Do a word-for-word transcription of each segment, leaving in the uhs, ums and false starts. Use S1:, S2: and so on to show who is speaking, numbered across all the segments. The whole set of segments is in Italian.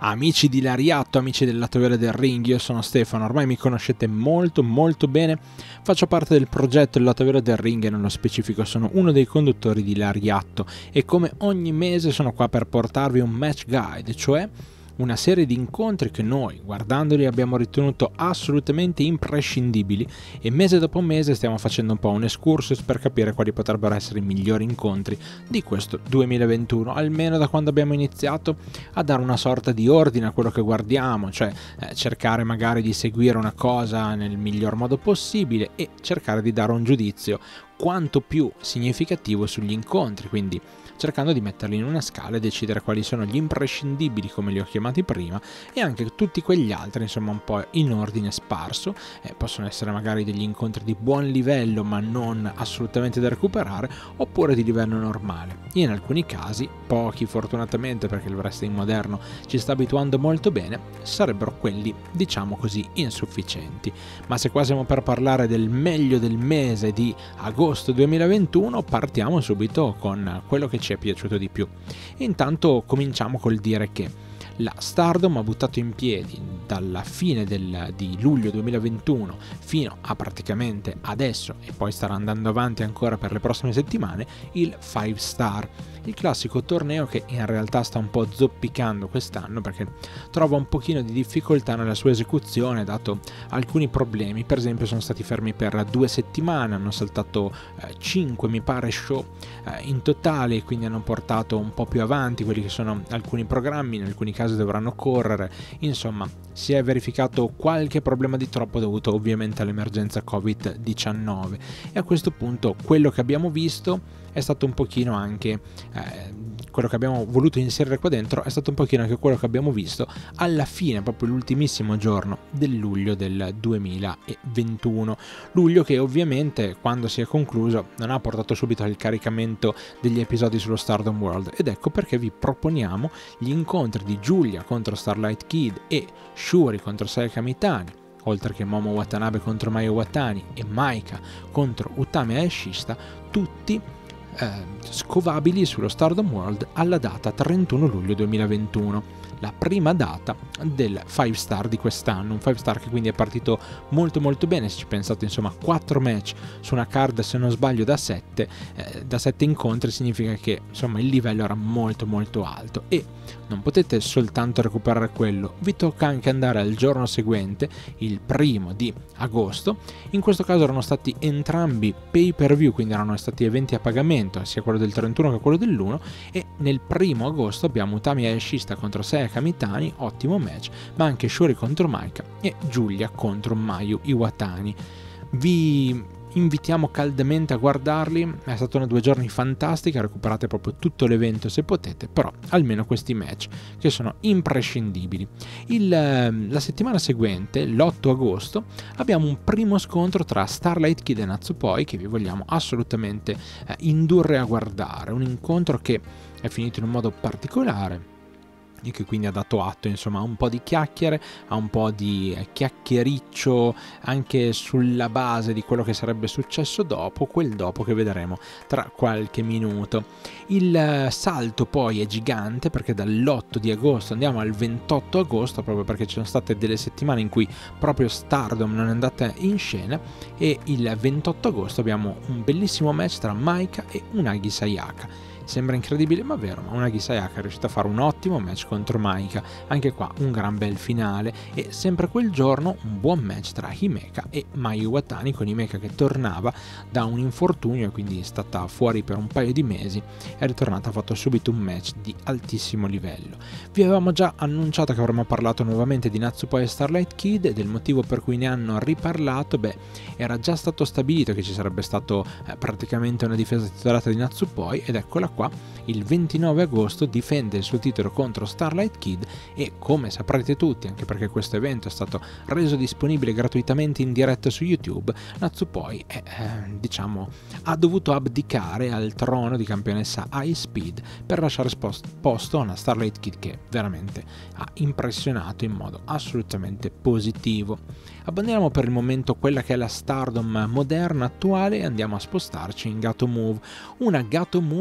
S1: Amici di Lariatto, amici del lato vero del ring, io sono Stefano, ormai mi conoscete molto molto bene, faccio parte del progetto Il lato vero del ring e nello specifico sono uno dei conduttori di Lariatto e come ogni mese sono qua per portarvi un match guide, cioè una serie di incontri che noi, guardandoli, abbiamo ritenuto assolutamente imprescindibili e mese dopo mese stiamo facendo un po' un excursus per capire quali potrebbero essere i migliori incontri di questo duemilaventuno, almeno da quando abbiamo iniziato a dare una sorta di ordine a quello che guardiamo, cioè eh, cercare magari di seguire una cosa nel miglior modo possibile e cercare di dare un giudizio quanto più significativo sugli incontri, quindi cercando di metterli in una scala e decidere quali sono gli imprescindibili, come li ho chiamati prima, e anche tutti quegli altri, insomma, un po' in ordine sparso. Eh, possono essere magari degli incontri di buon livello ma non assolutamente da recuperare, oppure di livello normale. In alcuni casi, pochi fortunatamente perché il wrestling moderno ci sta abituando molto bene, sarebbero quelli, diciamo così, insufficienti. Ma se qua siamo per parlare del meglio del mese di agosto duemilaventuno, partiamo subito con quello che ci è piaciuto di più. Intanto cominciamo col dire che la Stardom ha buttato in piedi dalla fine del, di luglio duemilaventuno fino a praticamente adesso, e poi starà andando avanti ancora per le prossime settimane, il five star, il classico torneo che in realtà sta un po' zoppicando quest'anno perché trova un pochino di difficoltà nella sua esecuzione dato alcuni problemi. Per esempio sono stati fermi per due settimane, hanno saltato eh, cinque mi pare show eh, in totale, quindi hanno portato un po' più avanti quelli che sono alcuni programmi, in alcuni casi dovranno correre, insomma si è verificato qualche problema di troppo dovuto ovviamente all'emergenza covid diciannove e a questo punto quello che abbiamo visto è stato un pochino anche eh, quello che abbiamo voluto inserire qua dentro è stato un pochino anche quello che abbiamo visto alla fine, proprio l'ultimissimo giorno del luglio del duemilaventuno, luglio che ovviamente quando si è concluso non ha portato subito al caricamento degli episodi sullo Stardom World, ed ecco perché vi proponiamo gli incontri di Giulia contro Starlight Kid e Shuri contro Sayaka Mitani, oltre che Momo Watanabe contro Mayu Iwatani e Maika contro Utami Hayashishita, tutti eh, scovabili sullo Stardom World alla data trentuno luglio duemilaventuno, la prima data del five star di quest'anno, un five star che quindi è partito molto molto bene. Se ci pensate, insomma, quattro match su una card, se non sbaglio da sette eh, da sette incontri, significa che insomma il livello era molto molto alto e non potete soltanto recuperare quello, vi tocca anche andare al giorno seguente, il primo di agosto. In questo caso erano stati entrambi pay per view, quindi erano stati eventi a pagamento, sia quello del trentuno che quello dell'uno, e nel primo agosto abbiamo Utami Hayashishita contro Sayaka Mitani, ottimo match, ma anche Shuri contro Maika e Giulia contro Mayu Iwatani. Vi invitiamo caldamente a guardarli, è stata una due giorni fantastica, recuperate proprio tutto l'evento se potete, però almeno questi match che sono imprescindibili. Il, la settimana seguente, l'otto agosto, abbiamo un primo scontro tra Starlight Kid e Natsupoi che vi vogliamo assolutamente eh, indurre a guardare, un incontro che è finito in un modo particolare e che quindi ha dato atto, insomma, a un po' di chiacchiere, a un po' di chiacchiericcio anche sulla base di quello che sarebbe successo dopo, quel dopo che vedremo tra qualche minuto. Il salto poi è gigante perché dall'otto di agosto andiamo al ventotto agosto, proprio perché ci sono state delle settimane in cui proprio Stardom non è andata in scena, e il ventotto agosto abbiamo un bellissimo match tra Maika e Unagi Sayaka. Sembra incredibile ma vero, ma Unagi Sayaka è riuscita a fare un ottimo match contro Maika, anche qua un gran bel finale, e sempre quel giorno un buon match tra Himeka e Mayu Iwatani, con Himeka che tornava da un infortunio e quindi è stata fuori per un paio di mesi, è ritornata, ha fatto subito un match di altissimo livello. Vi avevamo già annunciato che avremmo parlato nuovamente di Natsupoi e Starlight Kid e del motivo per cui ne hanno riparlato. Beh, era già stato stabilito che ci sarebbe stato eh, praticamente una difesa titolata di Natsupoi, ed eccola qua, il ventinove agosto difende il suo titolo contro Starlight Kid e, come saprete tutti, anche perché questo evento è stato reso disponibile gratuitamente in diretta su YouTube, Natsupoi è, eh, diciamo, ha dovuto abdicare al trono di campionessa High Speed per lasciare posto a una Starlight Kid che veramente ha impressionato in modo assolutamente positivo. Abbandoniamo per il momento quella che è la Stardom moderna attuale e andiamo a spostarci in Gato Move, una Gato Move che vede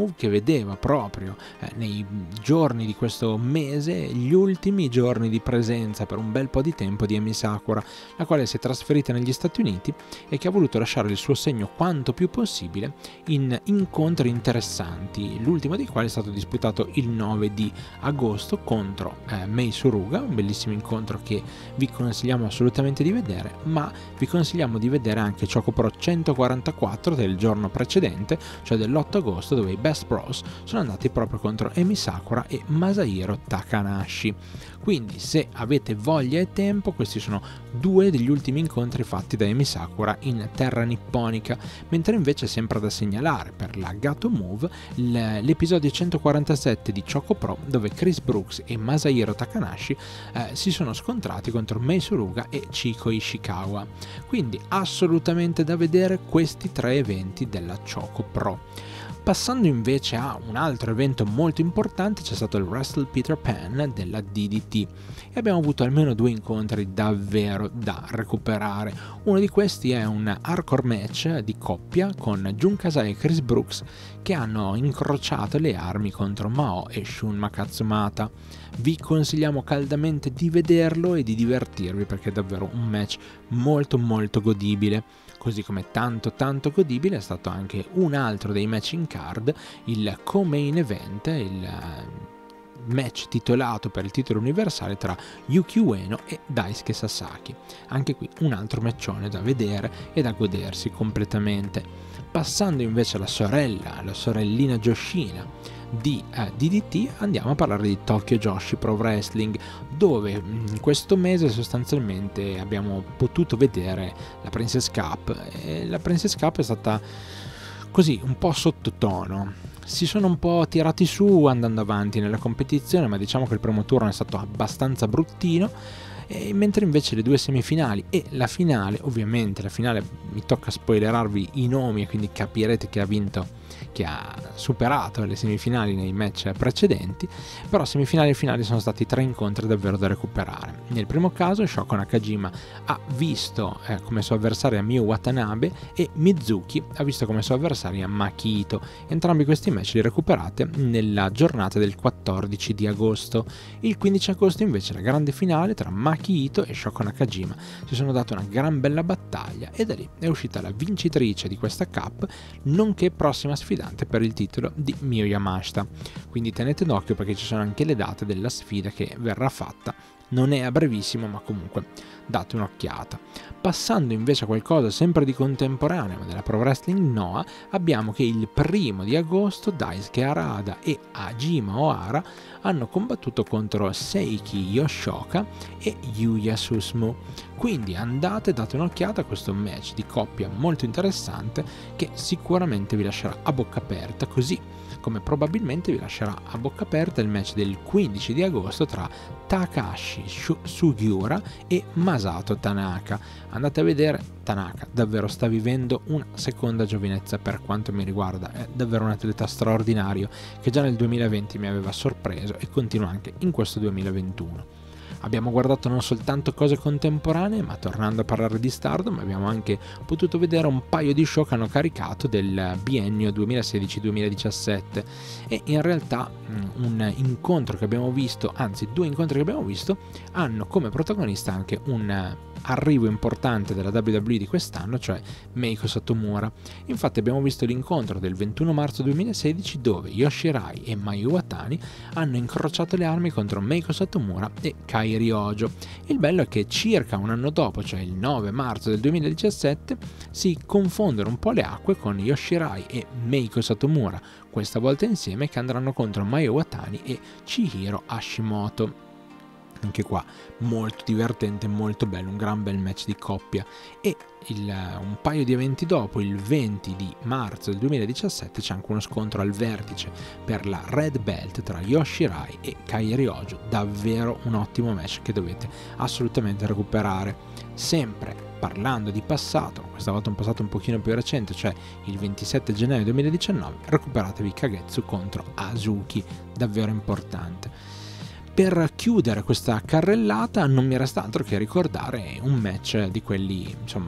S1: vedeva proprio eh, nei giorni di questo mese, gli ultimi giorni di presenza per un bel po' di tempo di Emi Sakura, la quale si è trasferita negli Stati Uniti e che ha voluto lasciare il suo segno quanto più possibile in incontri interessanti, l'ultimo dei quali è stato disputato il nove di agosto contro eh, Mei Suruga, un bellissimo incontro che vi consigliamo assolutamente di vedere, ma vi consigliamo di vedere anche Choco Pro centoquarantaquattro del giorno precedente, cioè dell'otto agosto, dove i Best Bros sono andati proprio contro Emi Sakura e Masahiro Takanashi. Quindi se avete voglia e tempo, questi sono due degli ultimi incontri fatti da Emi Sakura in terra nipponica, mentre invece sempre da segnalare per la Gato Move l'episodio centoquarantasette di Choco Pro, dove Chris Brooks e Masahiro Takanashi eh, si sono scontrati contro Mei Suruga e Chiko Ishikawa. Quindi assolutamente da vedere questi tre eventi della Choco Pro. Passando invece a un altro evento molto importante, c'è stato il Wrestle Peter Pan della D D T e abbiamo avuto almeno due incontri davvero da recuperare. Uno di questi è un hardcore match di coppia con Jun Kasai e Chris Brooks che hanno incrociato le armi contro Mao e Shun Makatsumata. Vi consigliamo caldamente di vederlo e di divertirvi, perché è davvero un match molto molto godibile. Così come tanto tanto godibile è stato anche un altro dei match in card, il co-main event, il match titolato per il titolo universale tra Yuki Ueno e Daisuke Sasaki. Anche qui un altro matchone da vedere e da godersi completamente. Passando invece alla sorella, la sorellina Joshina di eh, D D T, andiamo a parlare di Tokyo Joshi Pro Wrestling, dove in questo mese sostanzialmente abbiamo potuto vedere la Princess Cup e la Princess Cup è stata così un po' sottotono. Si sono un po' tirati su andando avanti nella competizione, ma diciamo che il primo turno è stato abbastanza bruttino. E mentre invece le due semifinali e la finale, ovviamente la finale mi tocca spoilerarvi i nomi e quindi capirete che ha vinto, che ha superato le semifinali nei match precedenti, però semifinali e finali sono stati tre incontri davvero da recuperare. Nel primo caso Shoko Nakajima ha visto eh, come suo avversaria Miyu Watanabe e Mizuki ha visto come sua avversaria Maki Ito. Entrambi questi match li recuperate nella giornata del quattordici di agosto. Il quindici agosto invece la grande finale tra Maki Ito e Shoko Nakajima, si sono date una gran bella battaglia e da lì è uscita la vincitrice di questa cup, nonché prossima sfidante per il titolo di Miyu Yamashita. Quindi tenete d'occhio, perché ci sono anche le date della sfida che verrà fatta. Non è a brevissimo, ma comunque date un'occhiata. Passando invece a qualcosa sempre di contemporaneo, ma della Pro Wrestling Noah, abbiamo che il primo di agosto Daisuke Harada e Hajime Ohara hanno combattuto contro Seiki Yoshioka e Yuya Susumu. Quindi andate, date un'occhiata a questo match di coppia molto interessante che sicuramente vi lascerà a bocca aperta, così come probabilmente vi lascerà a bocca aperta il match del quindici di agosto tra Takashi Sugiura e Masato Tanaka. Andate a vedere, Tanaka davvero sta vivendo una seconda giovinezza per quanto mi riguarda, è davvero un atleta straordinario che già nel duemilaventi mi aveva sorpreso e continua anche in questo duemilaventuno. Abbiamo guardato non soltanto cose contemporanee, ma tornando a parlare di Stardom abbiamo anche potuto vedere un paio di show che hanno caricato del biennio duemilasedici duemiladiciassette e in realtà un incontro che abbiamo visto, anzi due incontri che abbiamo visto, hanno come protagonista anche un arrivo importante della W W E di quest'anno, cioè Meiko Satomura. Infatti abbiamo visto l'incontro del ventuno marzo duemilasedici dove Yoshirai e Mayu Iwatani hanno incrociato le armi contro Meiko Satomura e Kai Ryojo. Il bello è che circa un anno dopo, cioè il nove marzo del duemiladiciassette, si confondono un po' le acque con Yoshirai e Meiko Satomura, questa volta insieme, che andranno contro Mayu Iwatani e Chihiro Hashimoto. Anche qua molto divertente, molto bello, un gran bel match di coppia. E il, un paio di eventi dopo, il venti di marzo del duemiladiciassette, c'è anche uno scontro al vertice per la Red Belt tra Yoshirai e Kai Ryojo, davvero un ottimo match che dovete assolutamente recuperare. Sempre parlando di passato, questa volta un passato un pochino più recente, cioè il ventisette gennaio duemiladiciannove, recuperatevi Kagetsu contro Azuki, davvero importante. Per chiudere questa carrellata non mi resta altro che ricordare un match di quelli, insomma,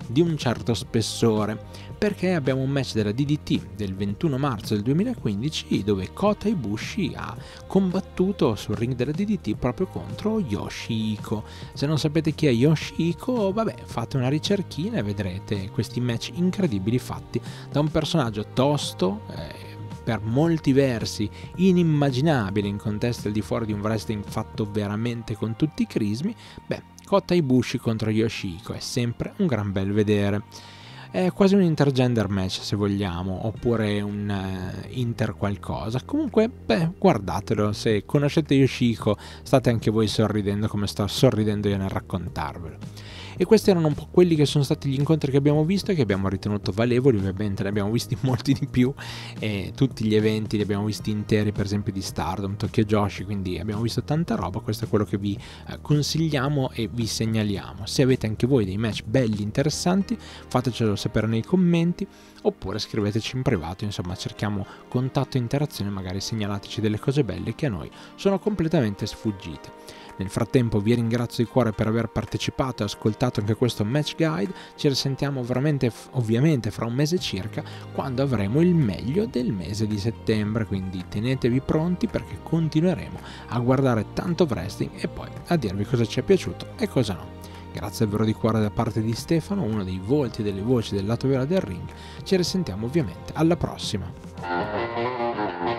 S1: di un certo spessore, perché abbiamo un match della D D T del ventuno marzo del duemilaquindici dove Kota Ibushi ha combattuto sul ring della D D T proprio contro Yoshihiko. Se non sapete chi è Yoshihiko, vabbè, fate una ricerchina e vedrete questi match incredibili fatti da un personaggio tosto, eh, per molti versi inimmaginabile in contesto al di fuori di un wrestling fatto veramente con tutti i crismi. Beh, Kota Ibushi contro Yoshihiko è sempre un gran bel vedere. È quasi un intergender match se vogliamo, oppure un uh, inter qualcosa. Comunque, beh, guardatelo, se conoscete Yoshihiko state anche voi sorridendo come sto sorridendo io nel raccontarvelo. E questi erano un po' quelli che sono stati gli incontri che abbiamo visto e che abbiamo ritenuto valevoli. Ovviamente ne abbiamo visti molti di più, e tutti gli eventi li abbiamo visti interi, per esempio di Stardom, Tokyo Joshi, quindi abbiamo visto tanta roba. Questo è quello che vi eh, consigliamo e vi segnaliamo. Se avete anche voi dei match belli, interessanti, fatecelo sapere nei commenti, oppure scriveteci in privato, insomma cerchiamo contatto e interazione, magari segnalateci delle cose belle che a noi sono completamente sfuggite. Nel frattempo vi ringrazio di cuore per aver partecipato e ascoltato anche questo Match Guide. Ci risentiamo veramente, ovviamente, fra un mese circa, quando avremo il meglio del mese di settembre, quindi tenetevi pronti perché continueremo a guardare tanto wrestling e poi a dirvi cosa ci è piaciuto e cosa no. Grazie davvero di cuore da parte di Stefano, uno dei volti e delle voci del lato vero del ring. Ci risentiamo ovviamente alla prossima.